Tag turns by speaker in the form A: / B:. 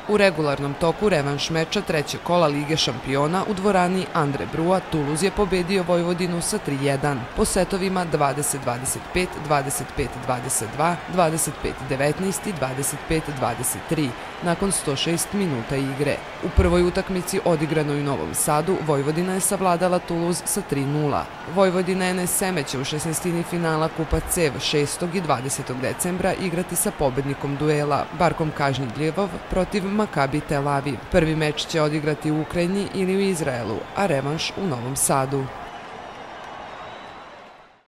A: U regularnom toku revanš meča trećeg kola Lige šampiona u dvorani Andre Brua Toulouse je pobedio Vojvodinu sa 3:1 po setovima 20-25, 25-22, 25-19 i 25-23 nakon 106 minuta igre. U prvoj utakmici odigranoj u Novom Sadu Vojvodina je savladala Toulouse sa 3:0. Vojvodina NSM će u 16. finala Kupa CEV 6. i 20. decembra igrati sa pobednikom duela Barkom Kažnji-Lvov protiv Makabi Tel Aviv. Prvi meč će odigrati u Ukrajini ili u Izraelu, a revanš u Novom Sadu.